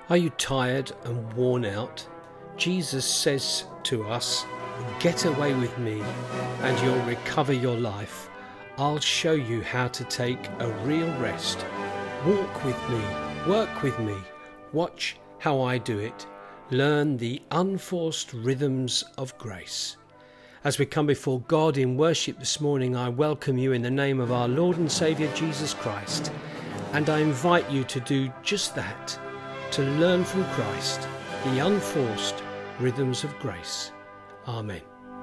Are you tired and worn out? Jesus says to us, "Get away with me and you'll recover your life. I'll show you how to take a real rest. Walk with me, work with me, watch how I do it. Learn the unforced rhythms of grace." As we come before God in worship this morning, I welcome you in the name of our Lord and Saviour Jesus Christ, and I invite you to do just that, to learn from Christ the unforced rhythms of grace. Amen.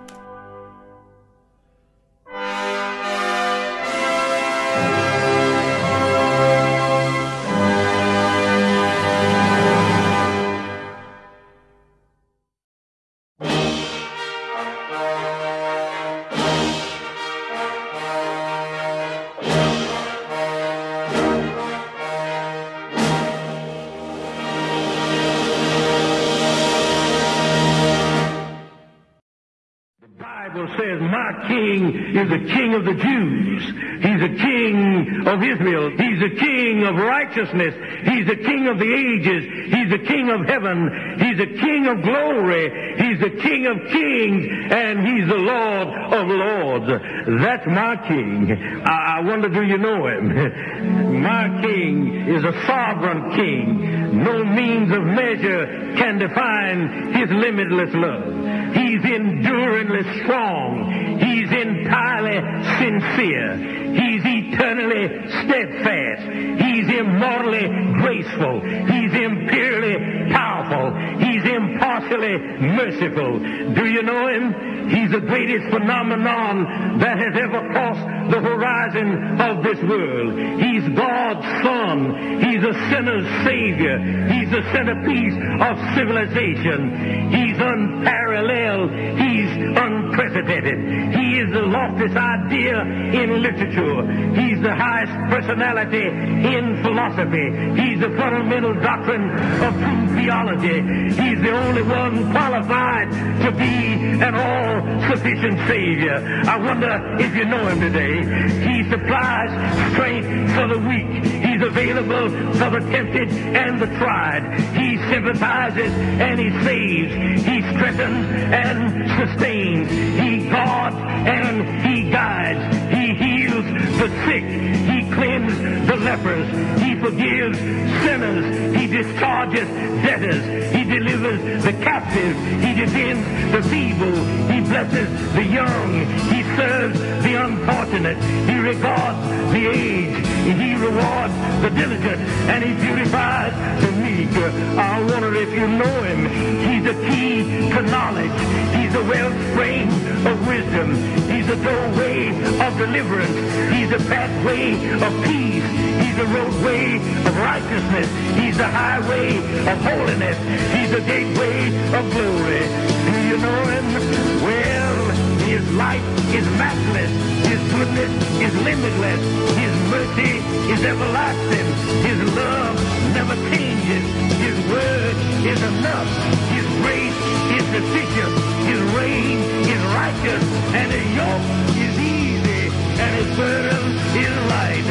Says, "My king is the king of the Jews. He's a king of Israel. He's a king of righteousness. He's the king of the ages. He's the king of heaven. He's the king of glory. He's the king of kings, and he's the Lord of lords." That's my king. I wonder, do you know him? My king is a sovereign king. No means of measure can define his limitless love. He's enduringly strong. He's entirely sincere. He's eternally steadfast. He's immortally graceful. He's imperially powerful. He's impartially merciful. Do you know him? He's the greatest phenomenon that has ever crossed the horizon of this world. He's God's Son. He's a sinner's Savior. He's the centerpiece of civilization. He's unparalleled. He's unprecedented. He is the loftiest idea in literature. He's the highest personality in philosophy. He's the fundamental doctrine of true theology. He's the only one qualified to be an all-sufficient Savior. I wonder if you know him today. He supplies strength for the weak. He's available for the tempted and the tried. He sympathizes and he saves. He strengthens and sustains. He guards and he guides. He heals the sick. He cleanses the lepers. He forgives sinners. He discharges debtors. He delivers the captive. He defends the feeble. He blesses the young. He serves the unfortunate. He regards the aged. He rewards the diligent. And he beautifies the meek. I wonder if you know him. He's the key to knowledge. He's the wellspring of wisdom. He's the doorway of deliverance. He's the pathway of peace. He's the roadway of righteousness. He's the highway of holiness. He's the gateway of glory. Do you know him? Well, his life is matchless. His goodness is limitless. His mercy is everlasting. His love never changes. His word is enough. His grace is sufficient. His reign is righteous. And his yoke is easy. And his burden is light.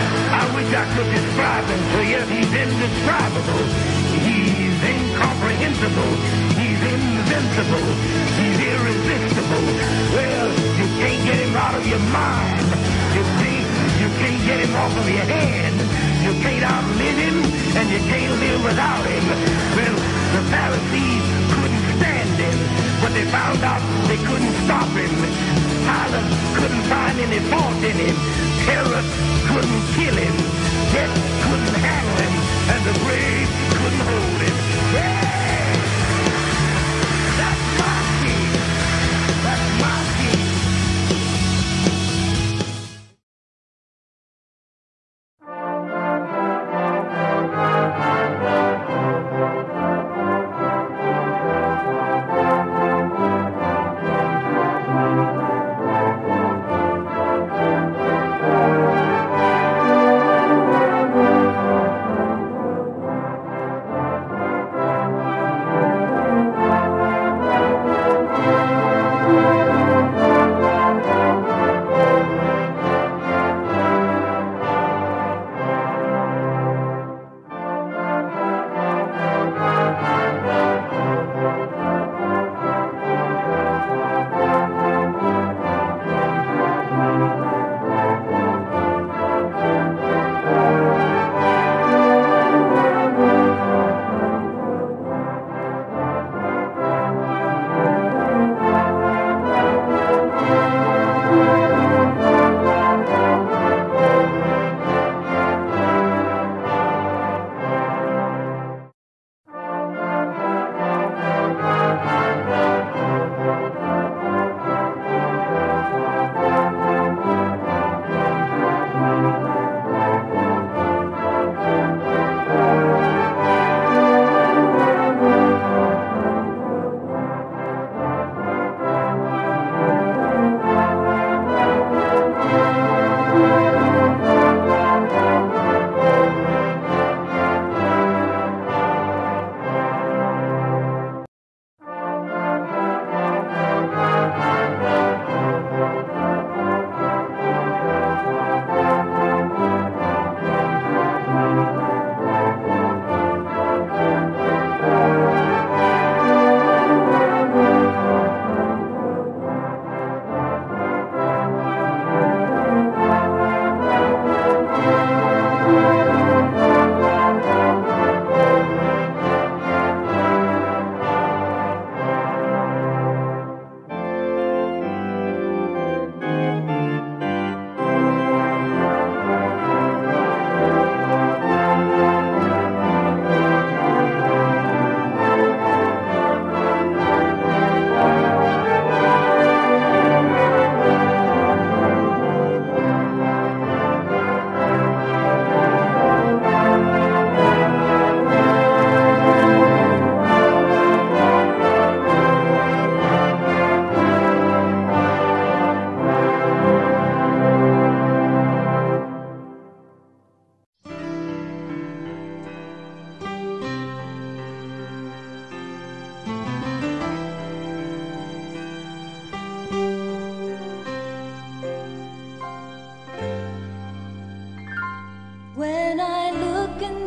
I wish I could describe him to you. He's indescribable. He's incomprehensible. He's invincible. He's irresistible. Well, you can't get him out of your mind. You can't get him off of your hand. You can't outlive him, and you can't live without him. Well, the Pharisees couldn't stand him, but they found out they couldn't stop him. Pilate couldn't find any fault in him. Terror couldn't kill him. Death couldn't handle him, and the grave couldn't hold him. Yeah! That's my king. That's my king.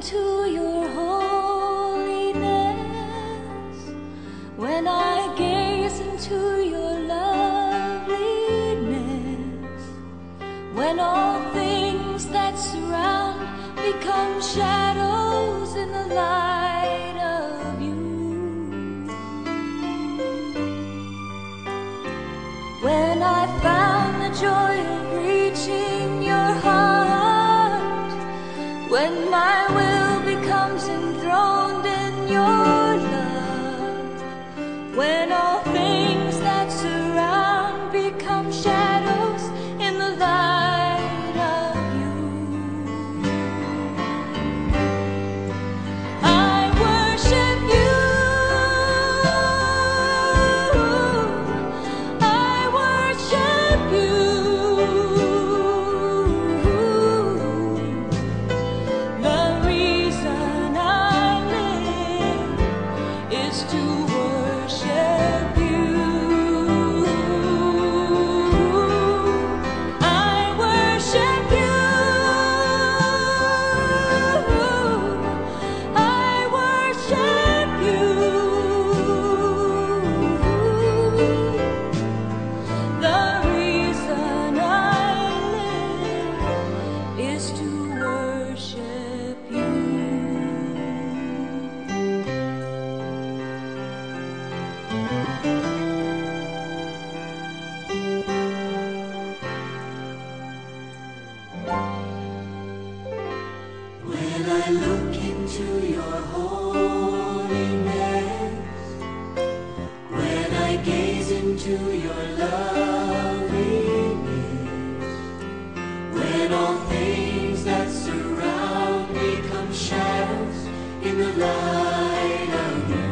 into your holiness, when I gaze into your loveliness, when all things that surround become shadows in the light of you, when I found the joy of reaching your heart, when my will becomes enthroned in your love, when all things that surround become shadows in the light of you, I worship you. I worship you. The reason I live is to worship you. I worship you. I worship you. The reason I live is to worship you. When I look into your holiness, when I gaze into your loveliness, when all things that surround become shadows in the light of you,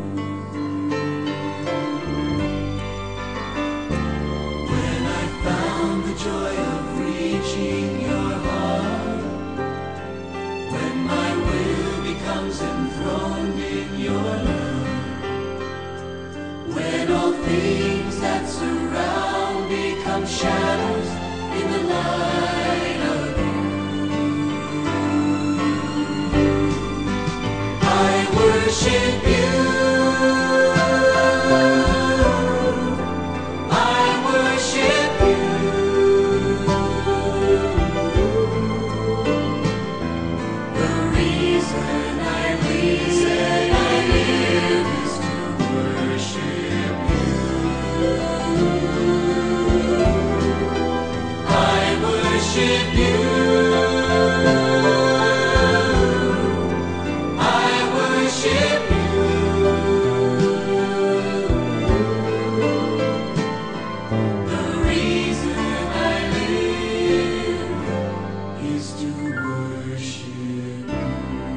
when I found the joy of reaching your heart, when my will becomes enthroned in your love, when all things that surround become shadows in the light of you, I worship you. I worship you. The reason I live is to worship you. I worship you. I worship you. The reason I live is to worship you.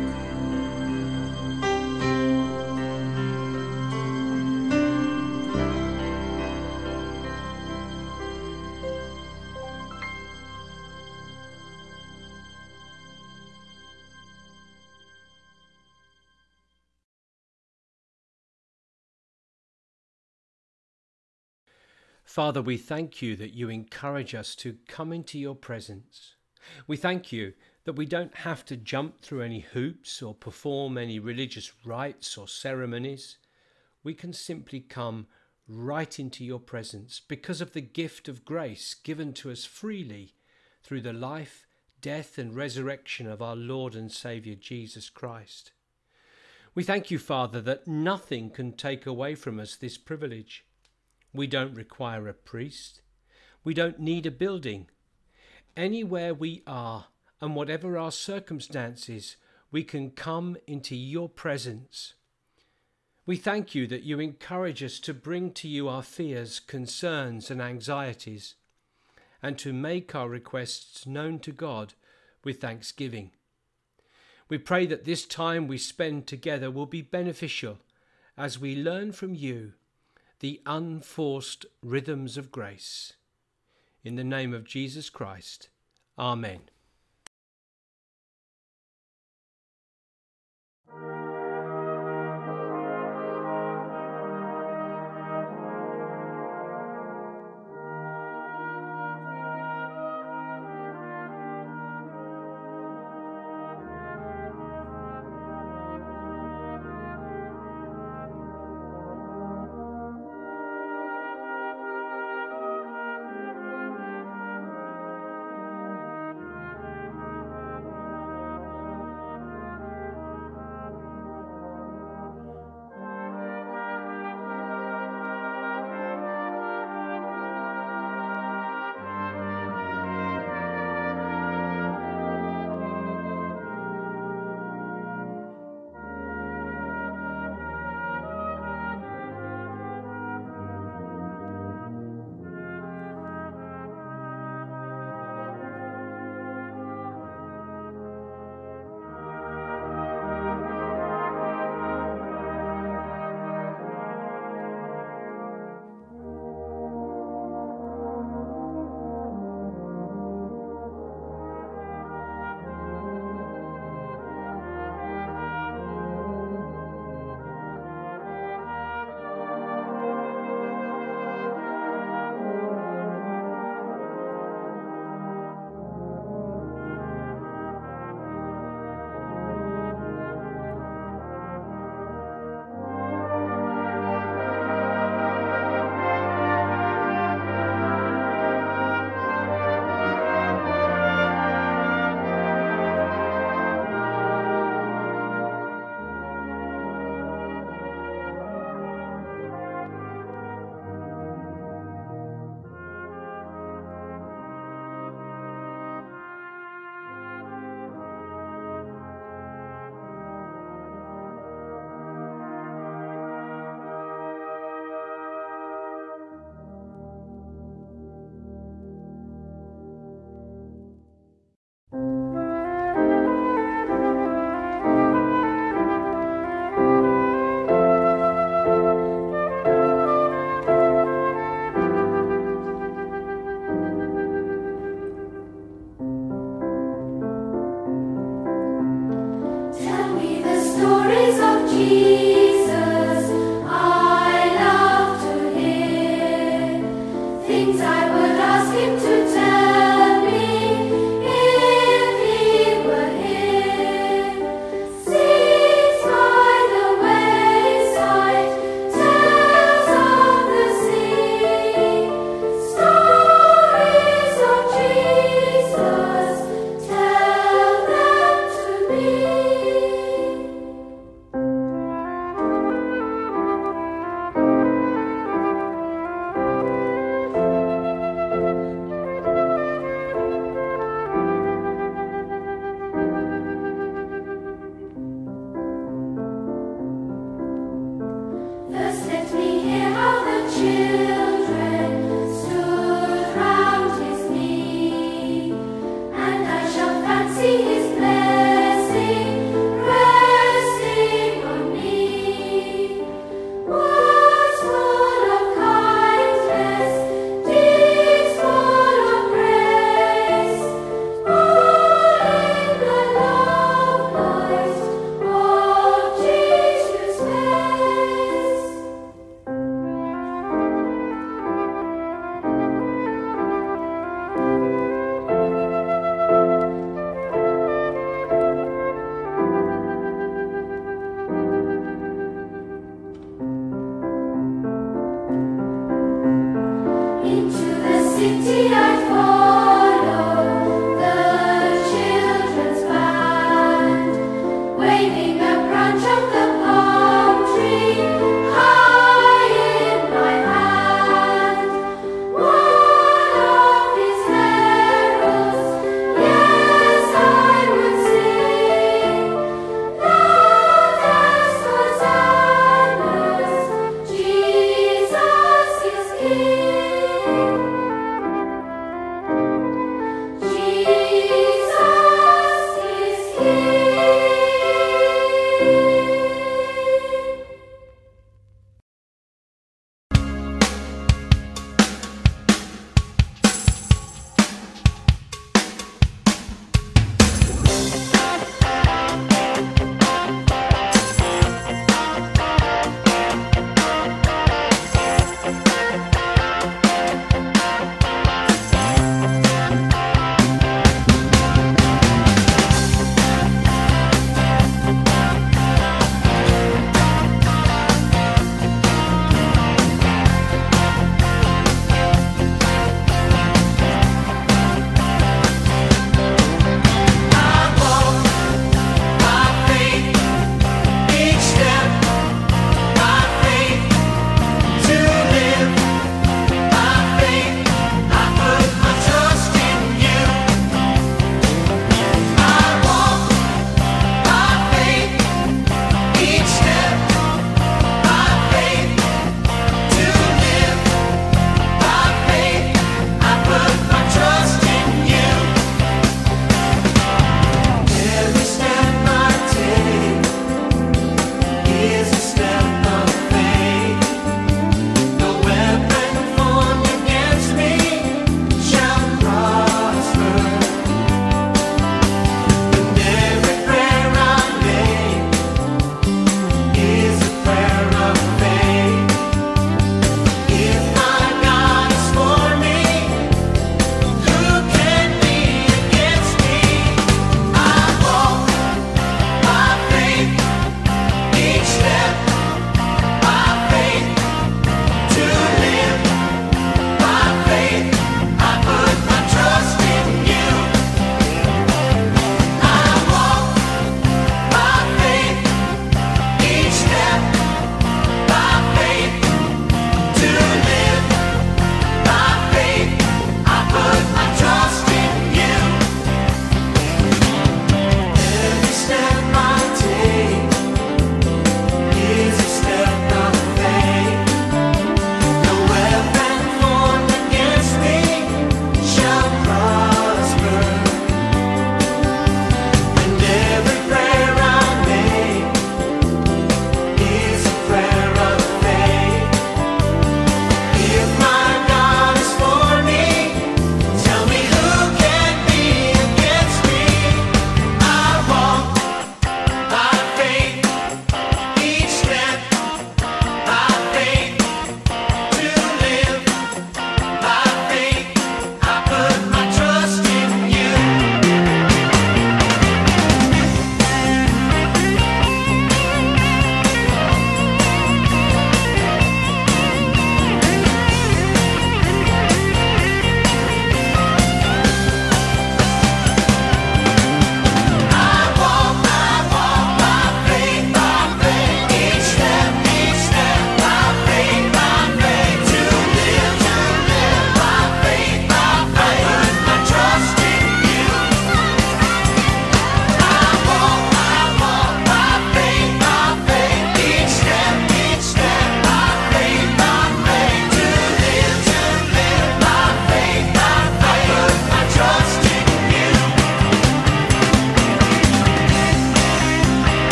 Father, we thank you that you encourage us to come into your presence. We thank you that we don't have to jump through any hoops or perform any religious rites or ceremonies. We can simply come right into your presence because of the gift of grace given to us freely through the life, death and resurrection of our Lord and Saviour Jesus Christ. We thank you, Father, that nothing can take away from us this privilege. We don't require a priest. We don't need a building. Anywhere we are and whatever our circumstances, we can come into your presence. We thank you that you encourage us to bring to you our fears, concerns and anxieties, and to make our requests known to God with thanksgiving. We pray that this time we spend together will be beneficial as we learn from you the unforced rhythms of grace. In the name of Jesus Christ, Amen.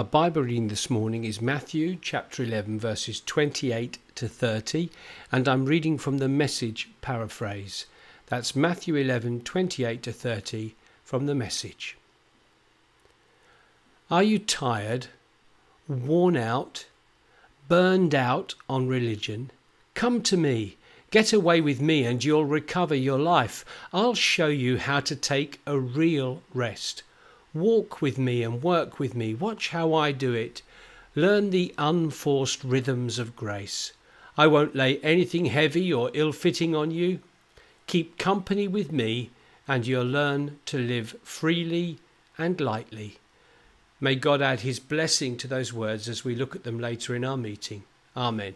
Bible reading this morning is Matthew chapter 11 verses 28 to 30, and I'm reading from the Message paraphrase. That's Matthew 11, 28 to 30 from the Message. Are you tired, worn out, burned out on religion? Come to me. Get away with me and you'll recover your life. I'll show you how to take a real rest. Walk with me and work with me. Watch how I do it. Learn the unforced rhythms of grace. I won't lay anything heavy or ill-fitting on you. Keep company with me and you'll learn to live freely and lightly. May God add his blessing to those words as we look at them later in our meeting. Amen.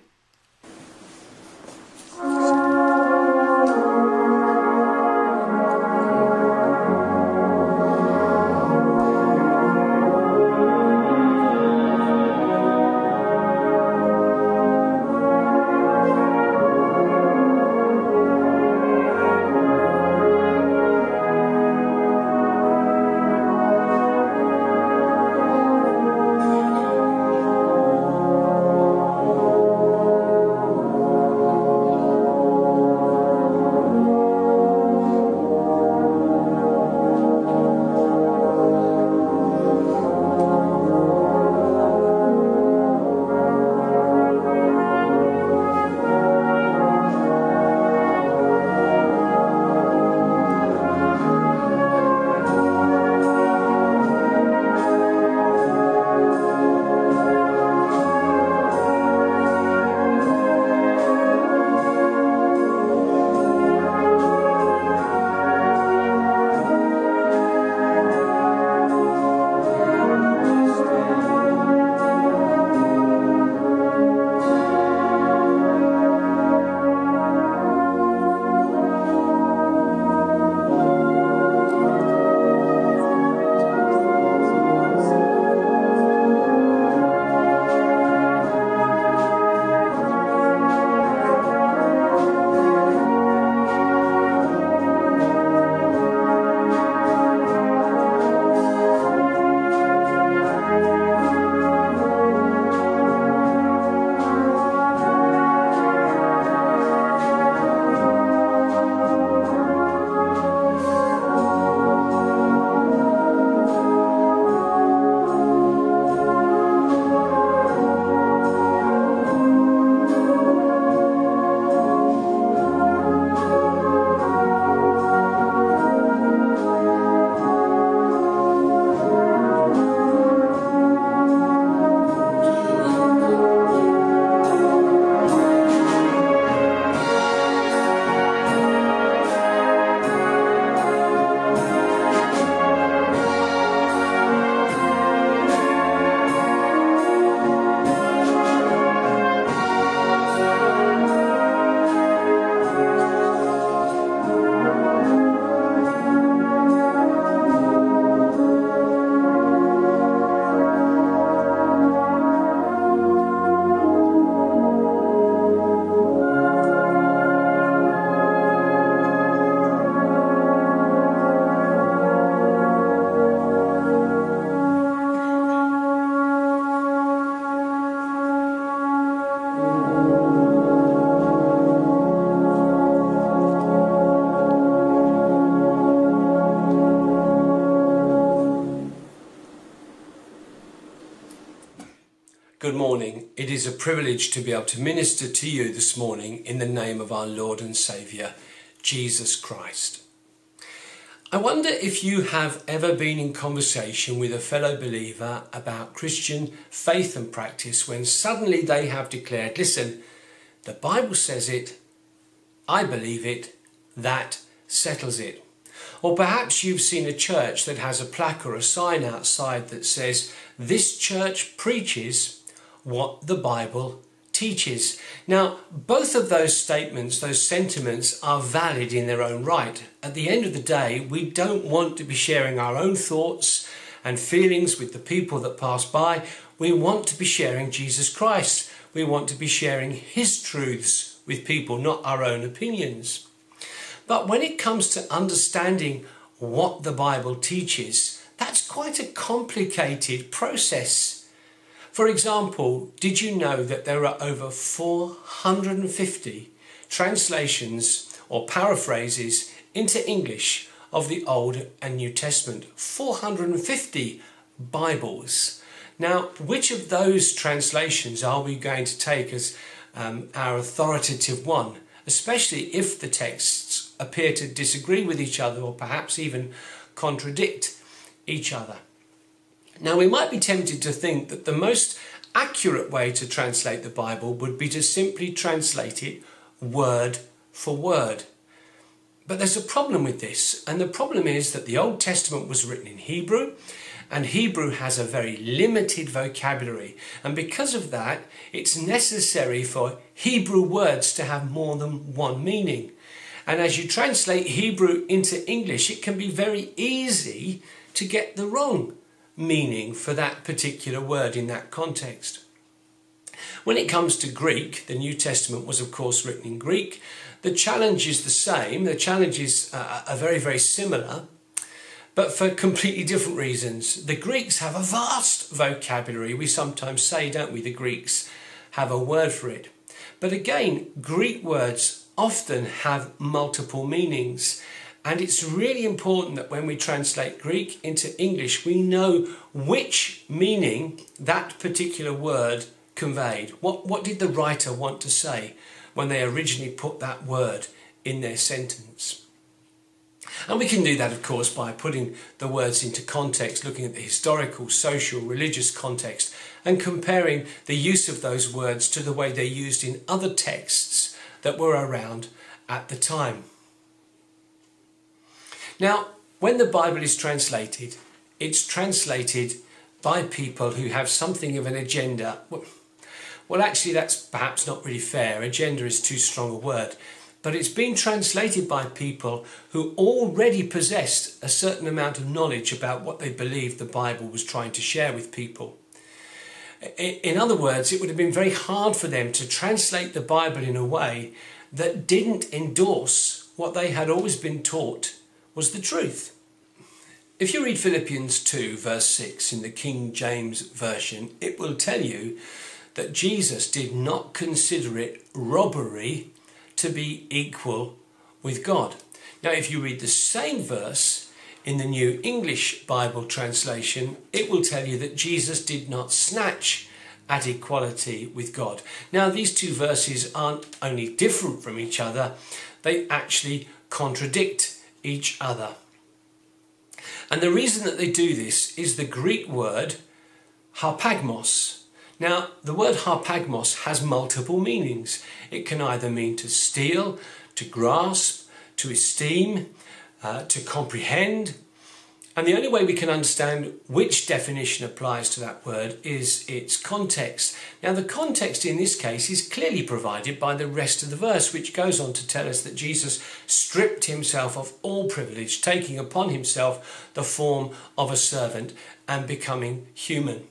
Good morning. It is a privilege to be able to minister to you this morning in the name of our Lord and Saviour, Jesus Christ. I wonder if you have ever been in conversation with a fellow believer about Christian faith and practice when suddenly they have declared, listen, the Bible says it, I believe it, that settles it. Or perhaps you've seen a church that has a plaque or a sign outside that says, this church preaches what the Bible teaches. Now, both of those statements, those sentiments are valid in their own right. At the end of the day, we don't want to be sharing our own thoughts and feelings with the people that pass by. We want to be sharing Jesus Christ. We want to be sharing his truths with people, not our own opinions. But when it comes to understanding what the Bible teaches, that's quite a complicated process. For example, did you know that there are over 450 translations or paraphrases into English of the Old and New Testament? 450 Bibles. Now, which of those translations are we going to take as our authoritative one, especially if the texts appear to disagree with each other or perhaps even contradict each other? Now, we might be tempted to think that the most accurate way to translate the Bible would be to simply translate it word for word. But there's a problem with this, and the problem is that the Old Testament was written in Hebrew, and Hebrew has a very limited vocabulary, and because of that, it's necessary for Hebrew words to have more than one meaning. And as you translate Hebrew into English, it can be very easy to get the wrong meaning for that particular word in that context. When it comes to Greek, the New Testament was of course written in Greek. The challenge is the same. The challenges are very, very similar, but for completely different reasons. The Greeks have a vast vocabulary. We sometimes say, don't we, the Greeks have a word for it. But again, Greek words often have multiple meanings. And it's really important that when we translate Greek into English, we know which meaning that particular word conveyed. What did the writer want to say when they originally put that word in their sentence? And we can do that, of course, by putting the words into context, looking at the historical, social, religious context, and comparing the use of those words to the way they're used in other texts that were around at the time. Now, when the Bible is translated, it's translated by people who have something of an agenda. Well, actually, that's perhaps not really fair. Agenda is too strong a word. But it's been translated by people who already possessed a certain amount of knowledge about what they believed the Bible was trying to share with people. In other words, it would have been very hard for them to translate the Bible in a way that didn't endorse what they had always been taught was the truth. If you read Philippians 2 verse 6 in the King James Version, it will tell you that Jesus did not consider it robbery to be equal with God. Now, if you read the same verse in the New English Bible translation, it will tell you that Jesus did not snatch at equality with God. Now, these two verses aren't only different from each other, they actually contradict each other. And the reason that they do this is the Greek word harpagmos. Now, the word harpagmos has multiple meanings. It can either mean to steal, to grasp, to esteem, to comprehend. And the only way we can understand which definition applies to that word is its context. Now, the context in this case is clearly provided by the rest of the verse, which goes on to tell us that Jesus stripped himself of all privilege, taking upon himself the form of a servant and becoming human.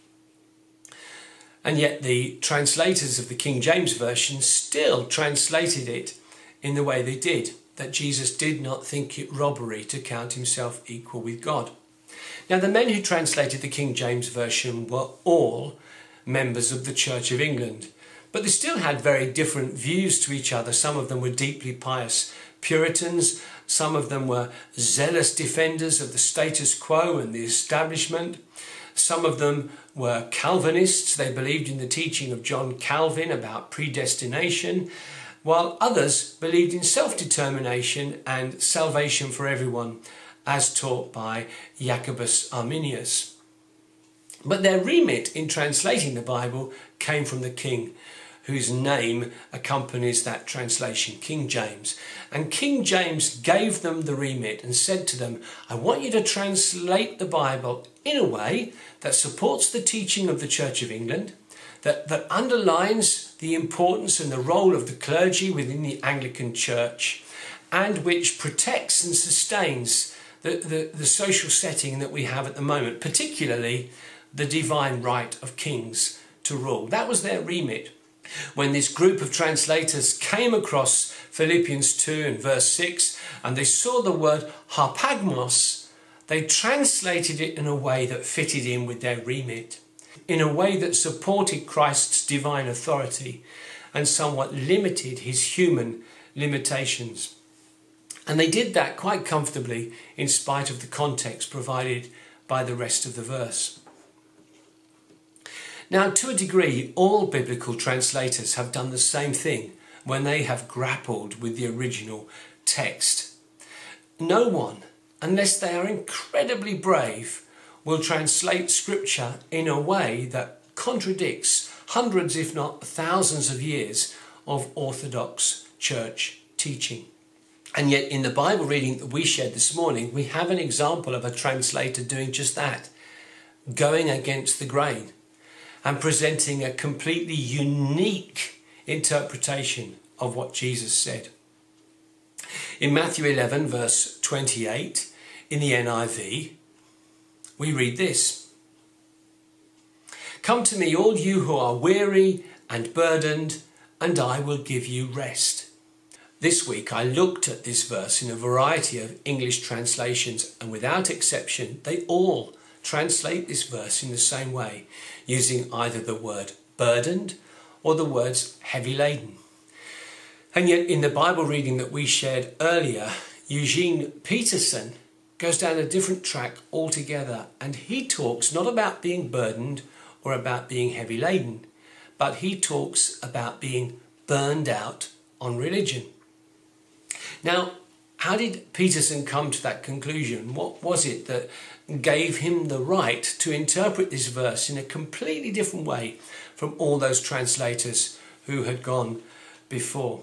And yet the translators of the King James Version still translated it in the way they did, that Jesus did not think it robbery to count himself equal with God. Now, the men who translated the King James Version were all members of the Church of England, but they still had very different views to each other. Some of them were deeply pious Puritans, some of them were zealous defenders of the status quo and the establishment. Some of them were Calvinists. They believed in the teaching of John Calvin about predestination, while others believed in self-determination and salvation for everyone, as taught by Jacobus Arminius. But their remit in translating the Bible came from the king, whose name accompanies that translation, King James. And King James gave them the remit and said to them, I want you to translate the Bible in a way that supports the teaching of the Church of England, that underlines the importance and the role of the clergy within the Anglican Church, and which protects and sustains the social setting that we have at the moment, particularly the divine right of kings to rule. That was their remit. When this group of translators came across Philippians 2 and verse 6, and they saw the word harpagmos, they translated it in a way that fitted in with their remit. in a way that supported Christ's divine authority and somewhat limited his human limitations. And they did that quite comfortably in spite of the context provided by the rest of the verse. Now, to a degree, all biblical translators have done the same thing when they have grappled with the original text. No one, unless they are incredibly brave, will translate scripture in a way that contradicts hundreds, if not thousands of years of Orthodox church teaching. And yet in the Bible reading that we shared this morning, we have an example of a translator doing just that, going against the grain and presenting a completely unique interpretation of what Jesus said. In Matthew 11 verse 28 in the NIV, we read this: "Come to me, all you who are weary and burdened, and I will give you rest." This week I looked at this verse in a variety of English translations, and without exception they all translate this verse in the same way, using either the word burdened or the words heavy laden. And yet in the Bible reading that we shared earlier, Eugene Peterson goes down a different track altogether, and he talks not about being burdened or about being heavy laden, but he talks about being burned out on religion. Now, how did Peterson come to that conclusion? What was it that gave him the right to interpret this verse in a completely different way from all those translators who had gone before?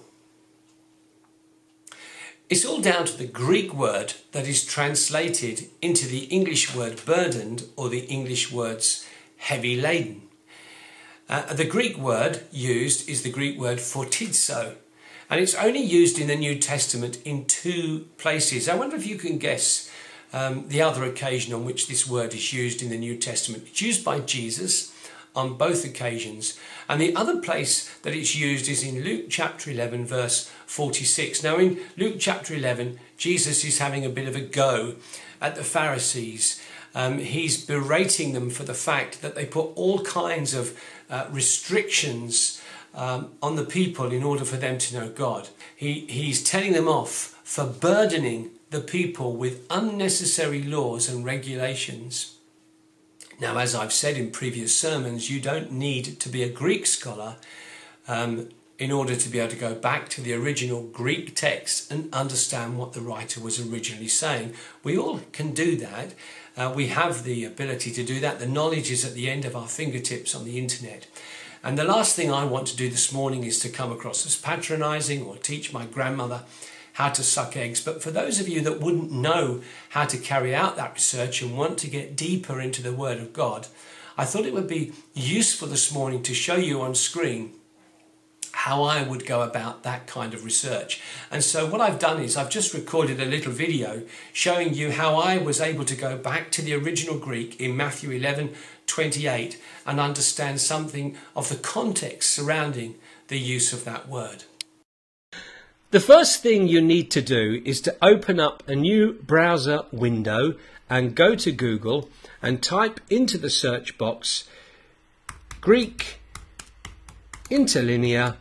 It's all down to the Greek word that is translated into the English word burdened, or the English words heavy laden. The Greek word used is the Greek word fortizo, and it's only used in the New Testament in 2 places. I wonder if you can guess the other occasion on which this word is used in the New Testament. It's used by Jesus on both occasions, and the other place that it's used is in Luke chapter 11 verse 46. Now in Luke chapter 11, Jesus is having a bit of a go at the Pharisees. He's berating them for the fact that they put all kinds of restrictions on the people in order for them to know God. He's telling them off for burdening the people with unnecessary laws and regulations. Now, as I've said in previous sermons, you don't need to be a Greek scholar in order to be able to go back to the original Greek text and understand what the writer was originally saying. We all can do that. We have the ability to do that. The knowledge is at the end of our fingertips on the internet. And the last thing I want to do this morning is to come across as patronising or teach my grandmother how to suck eggs. But for those of you that wouldn't know how to carry out that research and want to get deeper into the Word of God, I thought it would be useful this morning to show you on screen how I would go about that kind of research. And so what I've done is I've just recorded a little video showing you how I was able to go back to the original Greek in Matthew 11:28 and understand something of the context surrounding the use of that word. The first thing you need to do is to open up a new browser window and go to Google and type into the search box Greek Interlinear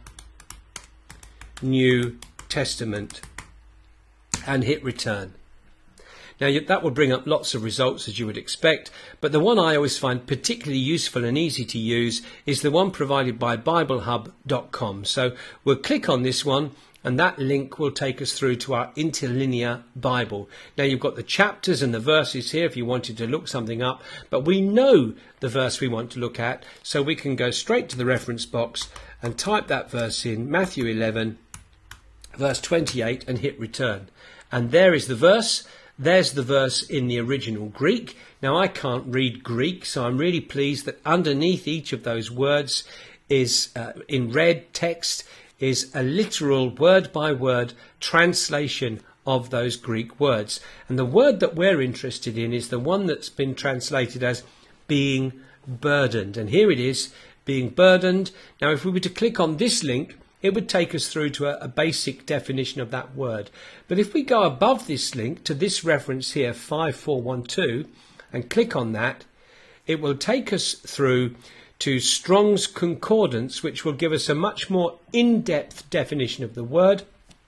New Testament and hit return. Now that will bring up lots of results as you would expect, but the one I always find particularly useful and easy to use is the one provided by BibleHub.com. So we'll click on this one and that link will take us through to our Interlinear Bible. Now you've got the chapters and the verses here if you wanted to look something up, but we know the verse we want to look at, so we can go straight to the reference box and type that verse in, Matthew 11 verse 28, and hit return. And there is the verse. There's the verse in the original Greek. Now I can't read Greek, so I'm really pleased that underneath each of those words is in red text is a literal word-by-word translation of those Greek words. And the word that we're interested in is the one that's been translated as being burdened. And here it is, being burdened. Now if we were to click on this link, it would take us through to a basic definition of that word. But if we go above this link to this reference here, 5412, and click on that, it will take us through to Strong's Concordance, which will give us a much more in-depth definition of the word.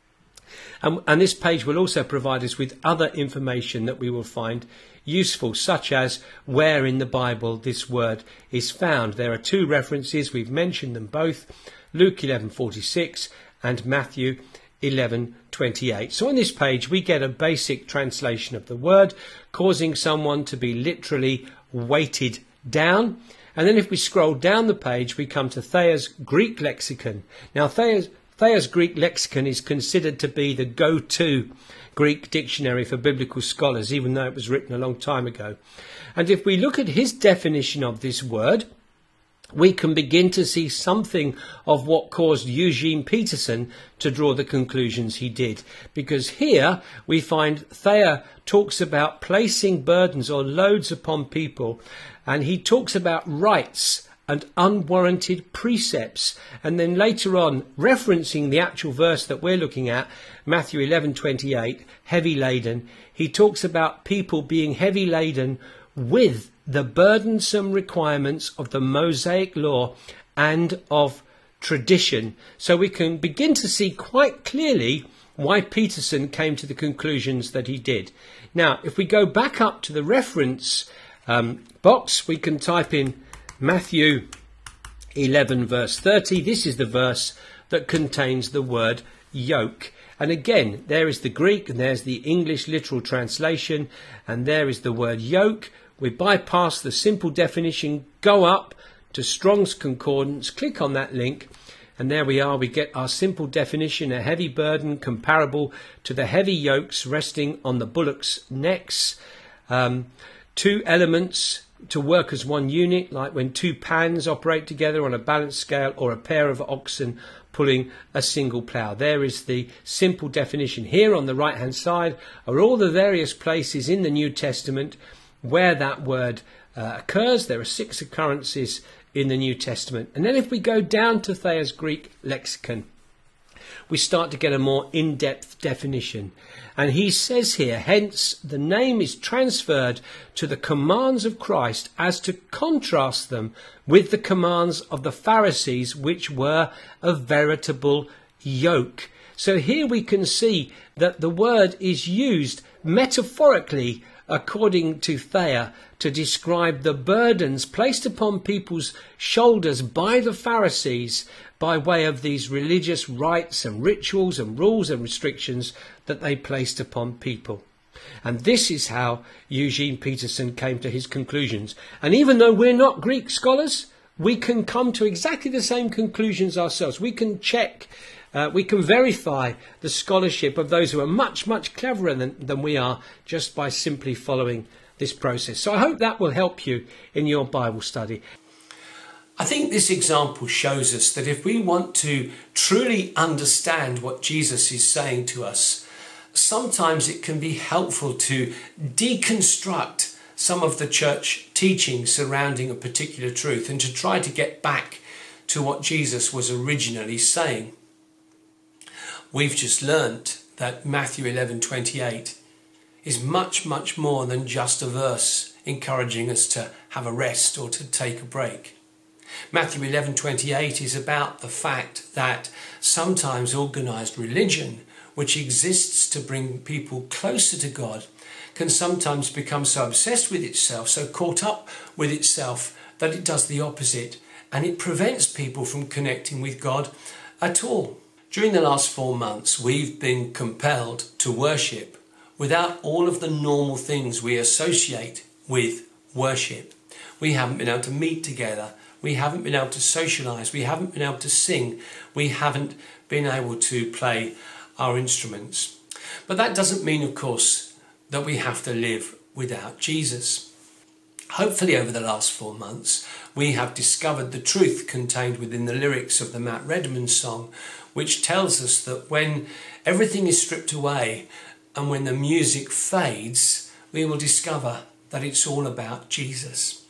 And this page will also provide us with other information that we will find useful, such as where in the Bible this word is found. There are two references, we've mentioned them both, Luke 11:46 and Matthew 11:28. So on this page we get a basic translation of the word, causing someone to be literally weighted down. And then if we scroll down the page, we come to Thayer's Greek lexicon. Now Thayer's Greek lexicon is considered to be the go-to Greek dictionary for biblical scholars, even though it was written a long time ago. And if we look at his definition of this word, we can begin to see something of what caused Eugene Peterson to draw the conclusions he did. Because here we find Thayer talks about placing burdens or loads upon people, and he talks about rights and unwarranted precepts. And then later on, referencing the actual verse that we're looking at, Matthew 11:28, heavy laden, he talks about people being heavy laden with the burdensome requirements of the Mosaic law and of tradition. So we can begin to see quite clearly why Peterson came to the conclusions that he did. Now, if we go back up to the reference box, we can type in Matthew 11 verse 30. This is the verse that contains the word yoke. And again, there is the Greek and there's the English literal translation, and there is the word yoke. We bypass the simple definition, go up to Strong's Concordance, click on that link, and there we are. We get our simple definition: a heavy burden comparable to the heavy yokes resting on the bullocks' necks. Two elements to work as one unit, like when two pans operate together on a balance scale, or a pair of oxen pulling a single plough. There is the simple definition. Here on the right hand side are all the various places in the New Testament where that word occurs. There are 6 occurrences in the New Testament. And then if we go down to Thayer's Greek lexicon, we start to get a more in-depth definition. And he says here, hence the name is transferred to the commands of Christ as to contrast them with the commands of the Pharisees, which were a veritable yoke. So here we can see that the word is used metaphorically, according to Thayer, to describe the burdens placed upon people's shoulders by the Pharisees by way of these religious rites and rituals and rules and restrictions that they placed upon people. And this is how Eugene Peterson came to his conclusions. And even though we're not Greek scholars, we can come to exactly the same conclusions ourselves. We can check, we can verify the scholarship of those who are much, much cleverer than we are, just by simply following this process. So I hope that will help you in your Bible study. I think this example shows us that if we want to truly understand what Jesus is saying to us, sometimes it can be helpful to deconstruct some of the church teaching surrounding a particular truth and to try to get back to what Jesus was originally saying. We've just learnt that Matthew 11:28 is much, much more than just a verse encouraging us to have a rest or to take a break. Matthew 11:28 is about the fact that sometimes organised religion, which exists to bring people closer to God, can sometimes become so obsessed with itself, so caught up with itself, that it does the opposite, and it prevents people from connecting with God at all. During the last 4 months, we've been compelled to worship without all of the normal things we associate with worship. We haven't been able to meet together. We haven't been able to socialise. We haven't been able to sing. We haven't been able to play our instruments. But that doesn't mean, of course, that we have to live without Jesus. Hopefully over the last 4 months, we have discovered the truth contained within the lyrics of the Matt Redman song, which tells us that when everything is stripped away and when the music fades, we will discover that it's all about Jesus.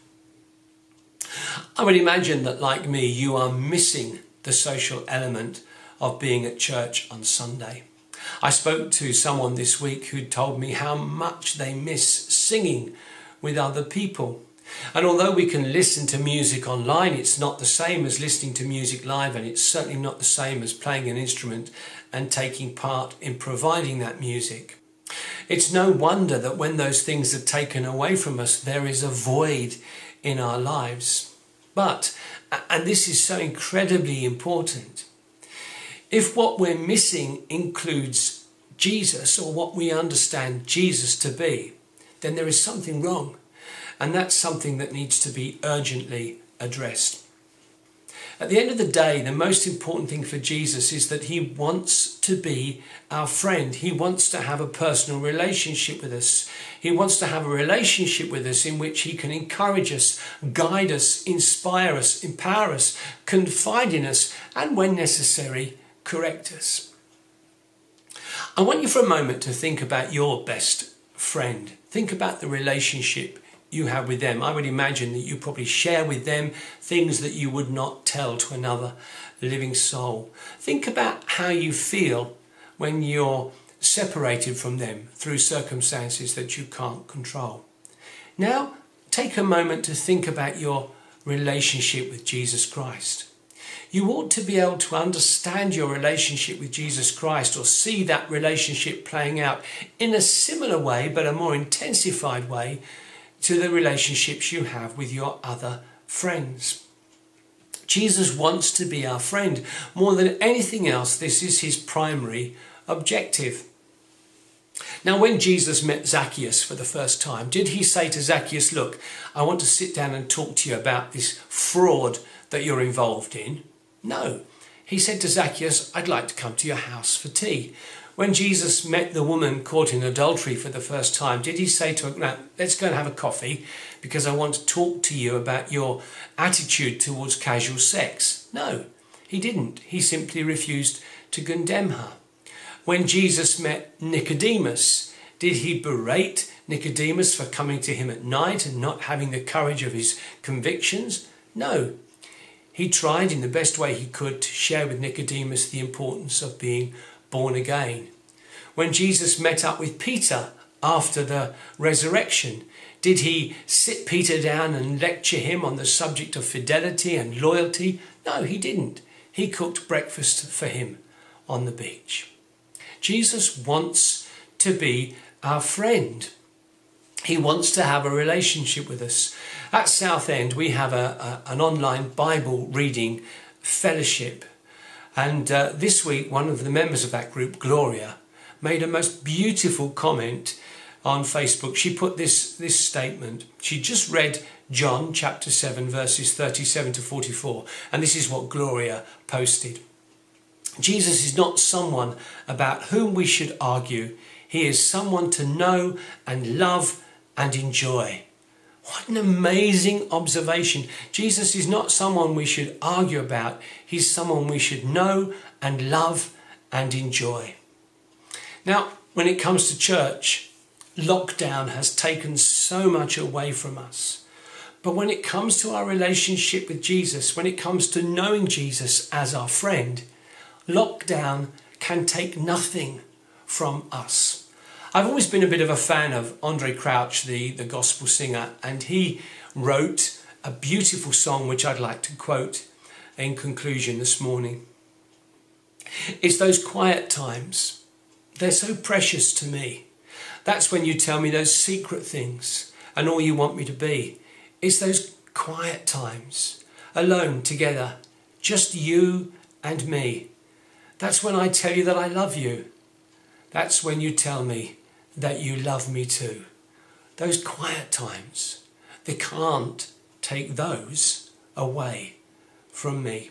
I would imagine that, like me, you are missing the social element of being at church on Sunday. I spoke to someone this week who told me how much they miss singing with other people. And although we can listen to music online, it's not the same as listening to music live, and it's certainly not the same as playing an instrument and taking part in providing that music. It's no wonder that when those things are taken away from us, there is a void in our lives. But, and this is so incredibly important, if what we're missing includes Jesus, or what we understand Jesus to be, then there is something wrong. And that's something that needs to be urgently addressed. At the end of the day, the most important thing for Jesus is that he wants to be our friend. He wants to have a personal relationship with us. He wants to have a relationship with us in which he can encourage us, guide us, inspire us, empower us, confide in us, and when necessary, correct us. I want you for a moment to think about your best friend. Think about the relationship you have with them. I would imagine that you probably share with them things that you would not tell to another living soul. Think about how you feel when you're separated from them through circumstances that you can't control. Now, take a moment to think about your relationship with Jesus Christ. You ought to be able to understand your relationship with Jesus Christ, or see that relationship playing out in a similar way, but a more intensified way, to the relationships you have with your other friends. Jesus wants to be our friend. More than anything else, this is his primary objective. Now, when Jesus met Zacchaeus for the first time, did he say to Zacchaeus, look, I want to sit down and talk to you about this fraud that you're involved in? No. He said to Zacchaeus, I'd like to come to your house for tea. When Jesus met the woman caught in adultery for the first time, did he say to her, now, let's go and have a coffee because I want to talk to you about your attitude towards casual sex? No, he didn't. He simply refused to condemn her. When Jesus met Nicodemus, did he berate Nicodemus for coming to him at night and not having the courage of his convictions? No. He tried in the best way he could to share with Nicodemus the importance of being born again. When Jesus met up with Peter after the resurrection, did he sit Peter down and lecture him on the subject of fidelity and loyalty? No, he didn't. He cooked breakfast for him on the beach. Jesus wants to be our friend. He wants to have a relationship with us. At Southend, we have an online Bible reading fellowship. And this week, one of the members of that group, Gloria, made a most beautiful comment on Facebook. She put this statement. She just read John chapter 7, verses 37 to 44. And this is what Gloria posted. Jesus is not someone about whom we should argue. He is someone to know and love and enjoy. What an amazing observation. Jesus is not someone we should argue about. He's someone we should know and love and enjoy. Now, when it comes to church, lockdown has taken so much away from us. But when it comes to our relationship with Jesus, when it comes to knowing Jesus as our friend, lockdown can take nothing from us. I've always been a bit of a fan of Andre Crouch, the gospel singer, and he wrote a beautiful song which I'd like to quote in conclusion this morning. It's those quiet times. They're so precious to me. That's when you tell me those secret things and all you want me to be. It's those quiet times, alone, together, just you and me. That's when I tell you that I love you. That's when you tell me that you love me too. Those quiet times, they can't take those away from me.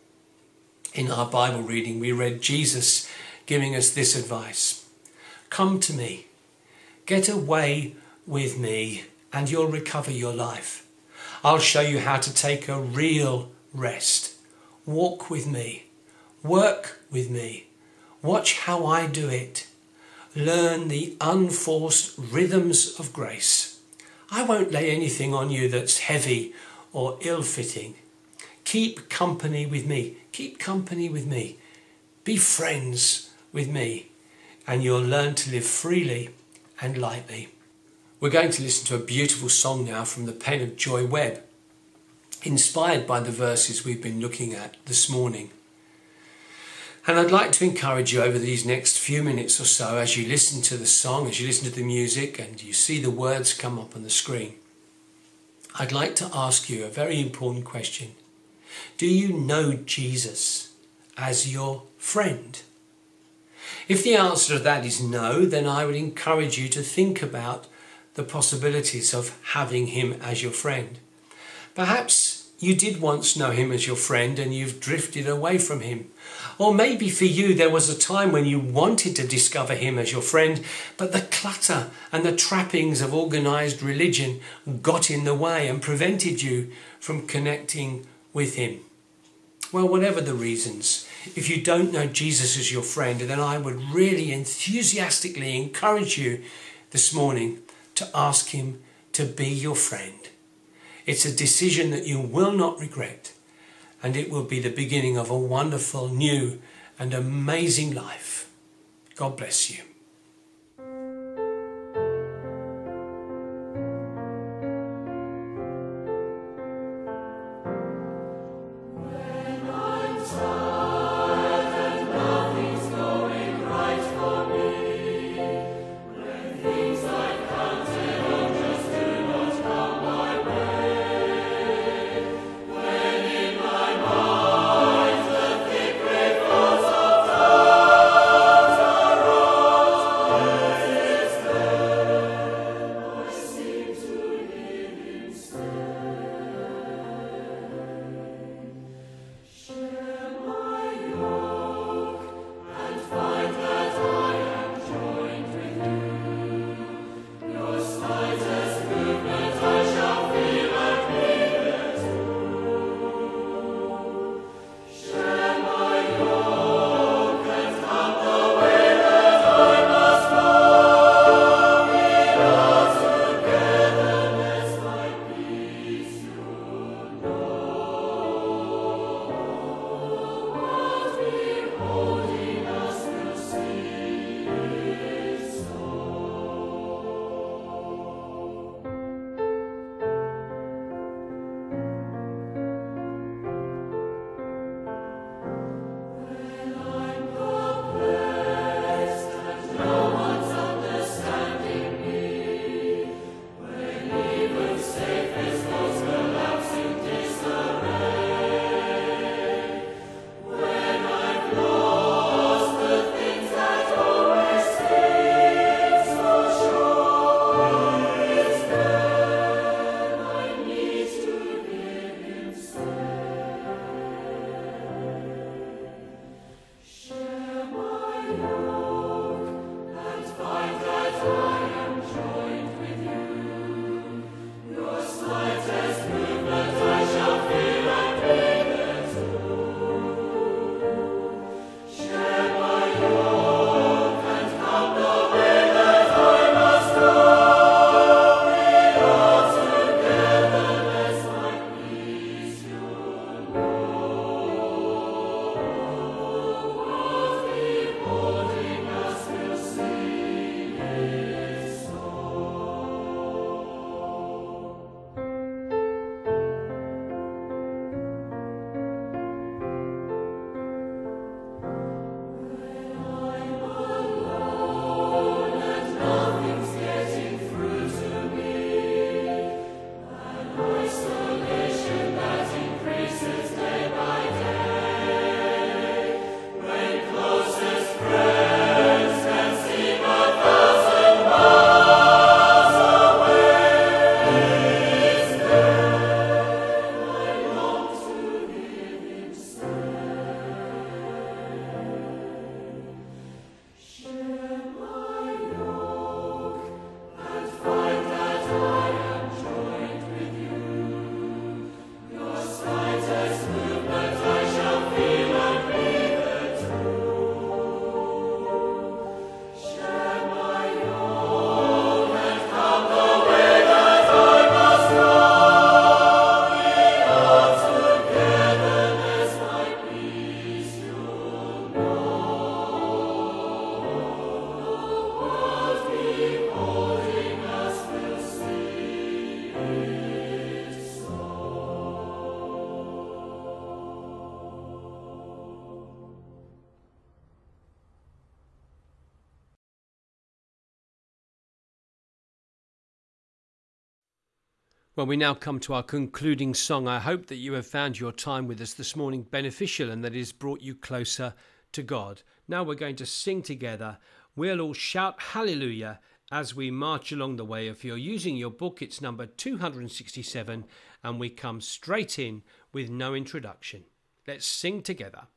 In our Bible reading, we read Jesus giving us this advice. Come to me, get away with me, and you'll recover your life. I'll show you how to take a real rest. Walk with me, work with me, watch how I do it. Learn the unforced rhythms of grace. I won't lay anything on you that's heavy or ill-fitting. Keep company with me. Keep company with me. Be friends with me, and you'll learn to live freely and lightly. We're going to listen to a beautiful song now from the pen of Joy Webb, inspired by the verses we've been looking at this morning. And I'd like to encourage you over these next few minutes or so, as you listen to the song, as you listen to the music and you see the words come up on the screen, I'd like to ask you a very important question. Do you know Jesus as your friend? If the answer to that is no, then I would encourage you to think about the possibilities of having him as your friend. Perhaps you did once know him as your friend and you've drifted away from him. Or maybe for you there was a time when you wanted to discover him as your friend, but the clutter and the trappings of organised religion got in the way and prevented you from connecting with him. Well, whatever the reasons, if you don't know Jesus as your friend, then I would really enthusiastically encourage you this morning to ask him to be your friend. It's a decision that you will not regret, and it will be the beginning of a wonderful, new and amazing life. God bless you. Well, we now come to our concluding song. I hope that you have found your time with us this morning beneficial and that it has brought you closer to God. Now we're going to sing together. We'll all shout hallelujah as we march along the way. If you're using your book, it's number 267, and we come straight in with no introduction. Let's sing together.